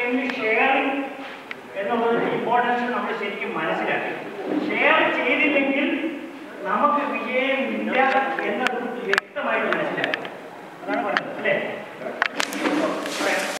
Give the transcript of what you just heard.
ചെയ്തില്ലെങ്കിൽ ഷെയറിംഗ് എന്നുള്ളതിന്റെ ഇമ്പോർട്ടൻസ് നമ്മൾ ശരിക്കും മനസ്സിലാക്കി. ഷെയർ ചെയ്തില്ലെങ്കിൽ